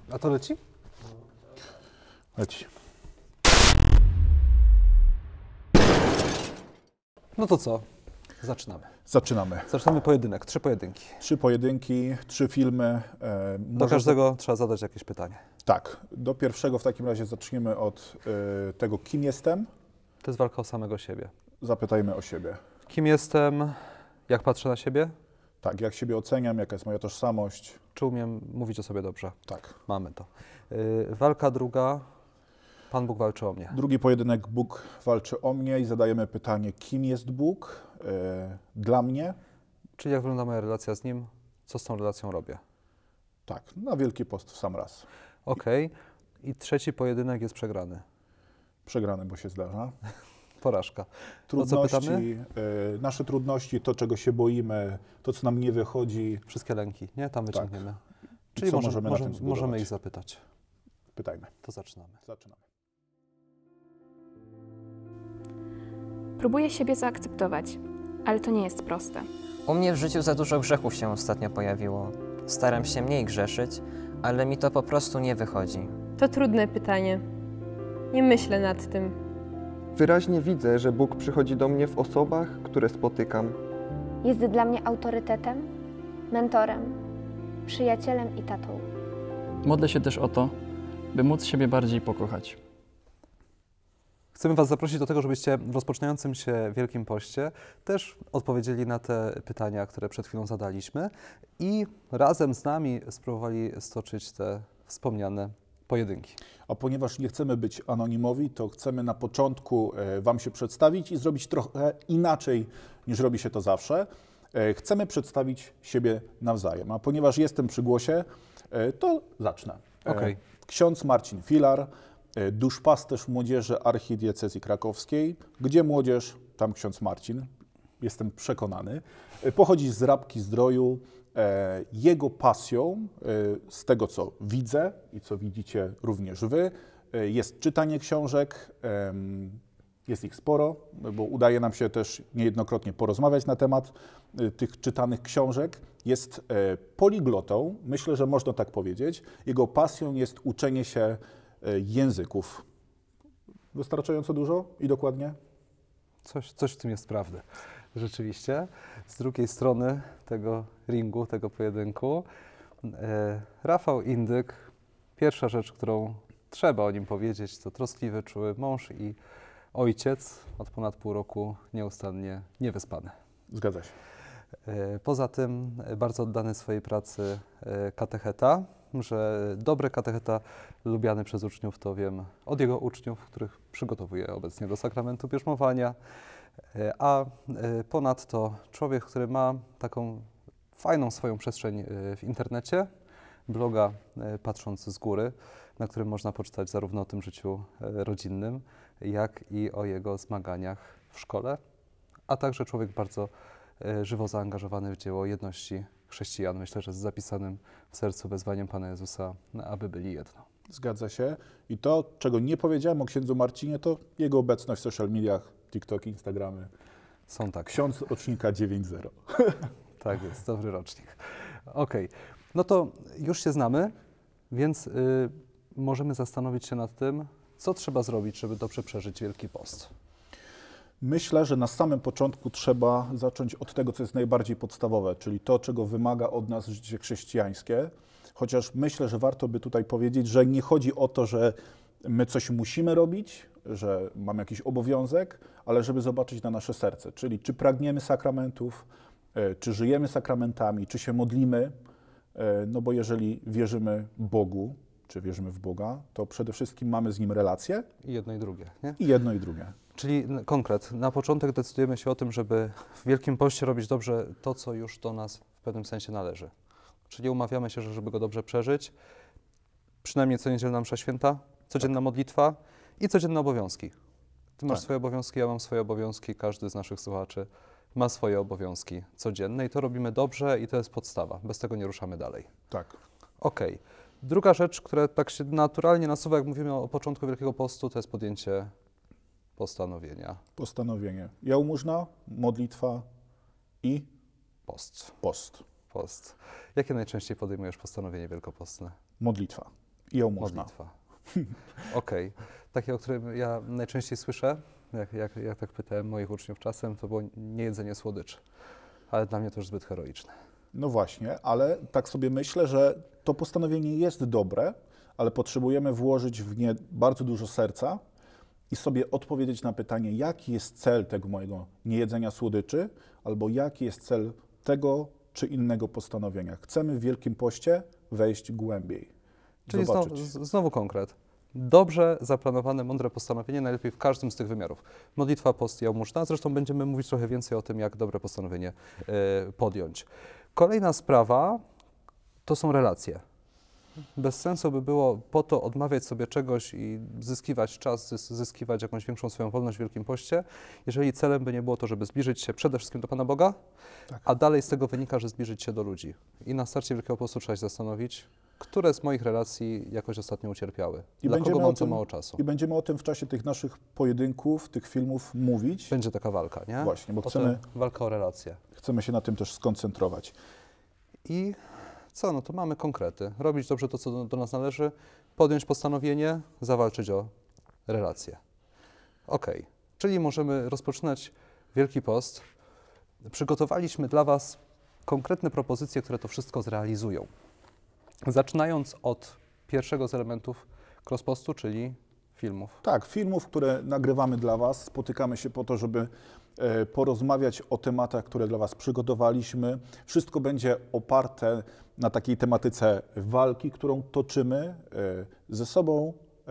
A to leci? Leci. No to co? Zaczynamy. Zaczynamy. Zaczynamy pojedynek, 3 pojedynki. 3 pojedynki, 3 filmy. Do każdego trzeba zadać jakieś pytanie. Tak. Do pierwszego w takim razie zaczniemy od tego, kim jestem. To jest walka o samego siebie. Zapytajmy o siebie. Kim jestem? Jak patrzę na siebie? Tak, jak siebie oceniam, jaka jest moja tożsamość. Czy umiem mówić o sobie dobrze? Tak. Mamy to. Walka druga. Pan Bóg walczy o mnie. Drugi pojedynek, Bóg walczy o mnie i zadajemy pytanie, kim jest Bóg dla mnie? Czyli jak wygląda moja relacja z Nim? Co z tą relacją robię? Tak, na Wielki Post w sam raz. Okej. I trzeci pojedynek jest przegrany. Przegrany, bo się zdarza. Porażka. Trudności, nasze trudności, to czego się boimy, to co nam nie wychodzi. Wszystkie lęki, nie? Tam wyciągniemy. Tak. Czyli co możemy na tym zbudować? możemy ich zapytać. Pytajmy. To zaczynamy. Zaczynamy. Próbuję siebie zaakceptować, ale to nie jest proste. U mnie w życiu za dużo grzechów się ostatnio pojawiło. Staram się mniej grzeszyć, ale mi to po prostu nie wychodzi. To trudne pytanie. Nie myślę nad tym. Wyraźnie widzę, że Bóg przychodzi do mnie w osobach, które spotykam. Jest dla mnie autorytetem, mentorem, przyjacielem i tatą. Modlę się też o to, by móc siebie bardziej pokochać. Chcemy Was zaprosić do tego, żebyście w rozpoczynającym się Wielkim Poście też odpowiedzieli na te pytania, które przed chwilą zadaliśmy i razem z nami spróbowali stoczyć te wspomniane pojedynki. A ponieważ nie chcemy być anonimowi, to chcemy na początku Wam się przedstawić i zrobić trochę inaczej, niż robi się to zawsze. Chcemy przedstawić siebie nawzajem, a ponieważ jestem przy głosie, to zacznę. Okej. Ksiądz Marcin Filar, duszpasterz młodzieży Archidiecezji Krakowskiej. Gdzie młodzież, tam ksiądz Marcin, jestem przekonany. Pochodzi z Rabki-Zdroju. Jego pasją, z tego co widzę i co widzicie również Wy, jest czytanie książek. Jest ich sporo, bo udaje nam się też niejednokrotnie porozmawiać na temat tych czytanych książek. Jest poliglotą, myślę, że można tak powiedzieć. Jego pasją jest uczenie się języków. Wystarczająco dużo i dokładnie? Coś w tym jest prawdy, rzeczywiście. Z drugiej strony tego ringu, tego pojedynku, Rafał Indyk, pierwsza rzecz, którą trzeba o nim powiedzieć, to troskliwy, czuły mąż i ojciec, od ponad pół roku nieustannie niewyspany. Zgadza się. Poza tym bardzo oddany swojej pracy katecheta, że dobry katecheta lubiany przez uczniów, to wiem od jego uczniów, których przygotowuje obecnie do sakramentu bierzmowania, a ponadto człowiek, który ma taką fajną swoją przestrzeń w internecie, bloga Patrząc z góry, na którym można poczytać zarówno o tym życiu rodzinnym, jak i o jego zmaganiach w szkole, a także człowiek bardzo żywo zaangażowany w dzieło jedności chrześcijan. Myślę, że z zapisanym w sercu wezwaniem Pana Jezusa, aby byli jedno. Zgadza się. I to, czego nie powiedziałem o księdzu Marcinie, to jego obecność w social mediach, TikTok, Instagramy. Są tak. Ksiądz rocznika 9.0. Tak jest, dobry rocznik. Okej, no to już się znamy, więc możemy zastanowić się nad tym, co trzeba zrobić, żeby dobrze przeżyć Wielki Post. Myślę, że na samym początku trzeba zacząć od tego, co jest najbardziej podstawowe, czyli to, czego wymaga od nas życie chrześcijańskie. Chociaż myślę, że warto by tutaj powiedzieć, że nie chodzi o to, że my coś musimy robić, że mamy jakiś obowiązek, ale żeby zobaczyć na nasze serce, czyli czy pragniemy sakramentów, czy żyjemy sakramentami, czy się modlimy, no bo jeżeli wierzymy Bogu, czy wierzymy w Boga, to przede wszystkim mamy z Nim relacje. I jedno i drugie, nie? I jedno i drugie. Czyli konkret, na początek decydujemy się o tym, żeby w Wielkim Poście robić dobrze to, co już do nas w pewnym sensie należy. Czyli umawiamy się, że żeby go dobrze przeżyć, przynajmniej co niedzielna msza święta, codzienna modlitwa i codzienne obowiązki. Ty masz swoje obowiązki, ja mam swoje obowiązki, każdy z naszych słuchaczy ma swoje obowiązki codzienne i to robimy dobrze i to jest podstawa. Bez tego nie ruszamy dalej. Tak. Okej. Druga rzecz, która tak się naturalnie nasuwa, jak mówimy o początku Wielkiego Postu, to jest podjęcie postanowienia. Postanowienie. Jałmużna, modlitwa i Post. post. Post. Jakie najczęściej podejmujesz postanowienie wielkopostne? Modlitwa. I ją można. Modlitwa. Okej. Takie, o którym ja najczęściej słyszę, jak tak pytałem moich uczniów czasem, to było niejedzenie słodyczy. Ale dla mnie to już zbyt heroiczne. No właśnie, ale tak sobie myślę, że to postanowienie jest dobre, ale potrzebujemy włożyć w nie bardzo dużo serca i sobie odpowiedzieć na pytanie, jaki jest cel tego mojego niejedzenia słodyczy, albo jaki jest cel tego czy innego postanowienia. Chcemy w Wielkim Poście wejść głębiej. Czyli zobaczyć. znowu konkret. Dobrze zaplanowane, mądre postanowienie, najlepiej w każdym z tych wymiarów. Modlitwa, post i jałmużna. Zresztą będziemy mówić trochę więcej o tym, jak dobre postanowienie podjąć. Kolejna sprawa to są relacje. Bez sensu by było po to odmawiać sobie czegoś i zyskiwać czas, zyskiwać jakąś większą swoją wolność w Wielkim Poście, jeżeli celem by nie było to, żeby zbliżyć się przede wszystkim do Pana Boga, Tak. a dalej z tego wynika, że zbliżyć się do ludzi. I na starcie Wielkiego Postu trzeba się zastanowić, które z moich relacji jakoś ostatnio ucierpiały. Dla kogo mam za mało czasu. I będziemy o tym w czasie tych naszych pojedynków, tych filmów mówić. Będzie taka walka, nie? Właśnie, bo O chcemy, walka o relacje. chcemy się na tym też skoncentrować. I co? No to mamy konkrety. Robić dobrze to, co do nas należy, podjąć postanowienie, zawalczyć o relacje. Okej. Czyli możemy rozpoczynać Wielki Post. Przygotowaliśmy dla Was konkretne propozycje, które to wszystko zrealizują. Zaczynając od pierwszego z elementów crosspostu, czyli filmów. Tak, filmów, które nagrywamy dla Was. Spotykamy się po to, żeby porozmawiać o tematach, które dla Was przygotowaliśmy. Wszystko będzie oparte na takiej tematyce walki, którą toczymy ze sobą,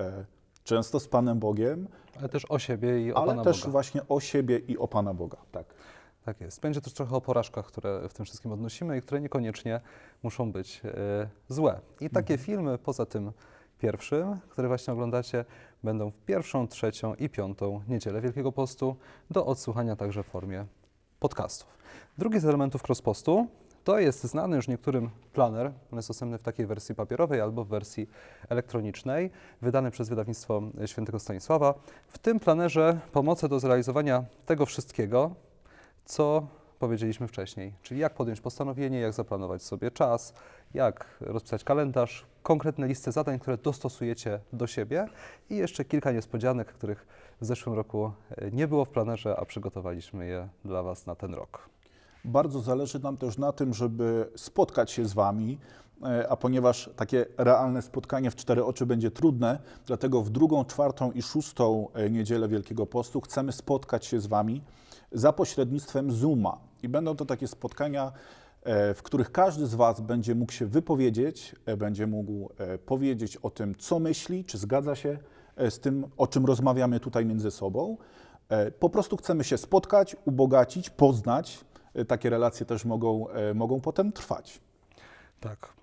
często z Panem Bogiem, Ale też o siebie i o ale Pana też Boga. właśnie o siebie i o Pana Boga. Tak. Tak jest. Będzie też trochę o porażkach, które w tym wszystkim odnosimy i które niekoniecznie muszą być złe. I takie filmy, poza tym pierwszym, które właśnie oglądacie, będą w pierwszą, trzecią i piątą niedzielę Wielkiego Postu do odsłuchania także w formie podcastów. Drugi z elementów crosspostu to jest znany już niektórym planer. On jest dostępny w takiej wersji papierowej albo w wersji elektronicznej, wydany przez wydawnictwo Świętego Stanisława. W tym planerze pomoce do zrealizowania tego wszystkiego, co powiedzieliśmy wcześniej, czyli jak podjąć postanowienie, jak zaplanować sobie czas, jak rozpisać kalendarz, konkretne listy zadań, które dostosujecie do siebie i jeszcze kilka niespodzianek, których w zeszłym roku nie było w planerze, a przygotowaliśmy je dla Was na ten rok. Bardzo zależy nam też na tym, żeby spotkać się z Wami, a ponieważ takie realne spotkanie w 4 oczy będzie trudne, dlatego w 2., 4. i 6. niedzielę Wielkiego Postu chcemy spotkać się z Wami za pośrednictwem Zooma. I będą to takie spotkania, w których każdy z Was będzie mógł się wypowiedzieć, będzie mógł powiedzieć o tym, co myśli, czy zgadza się z tym, o czym rozmawiamy tutaj między sobą. Po prostu chcemy się spotkać, ubogacić, poznać. Takie relacje też mogą potem trwać. Tak.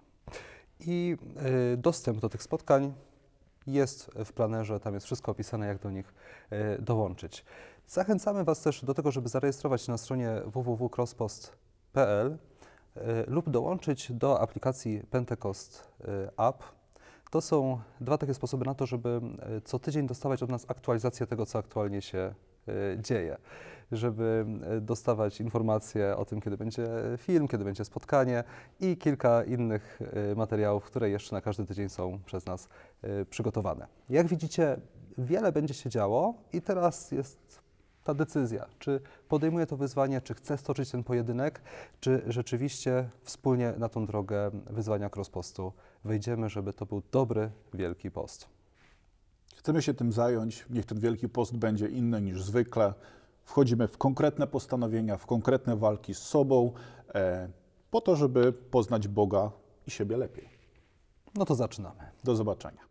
I dostęp do tych spotkań jest w planerze, tam jest wszystko opisane, jak do nich dołączyć. Zachęcamy Was też do tego, żeby zarejestrować się na stronie www.crosspost.pl lub dołączyć do aplikacji Pentecost App. To są 2 takie sposoby na to, żeby co tydzień dostawać od nas aktualizację tego, co aktualnie się dzieje, żeby dostawać informacje o tym, kiedy będzie film, kiedy będzie spotkanie i kilka innych materiałów, które jeszcze na każdy tydzień są przez nas przygotowane. Jak widzicie, wiele będzie się działo i teraz jest ta decyzja, czy podejmuję to wyzwanie, czy chcę stoczyć ten pojedynek, czy rzeczywiście wspólnie na tą drogę wyzwania crosspostu wejdziemy, żeby to był dobry Wielki Post. Chcemy się tym zająć, niech ten Wielki Post będzie inny niż zwykle. Wchodzimy w konkretne postanowienia, w konkretne walki z sobą, po to, żeby poznać Boga i siebie lepiej. No to zaczynamy. Do zobaczenia.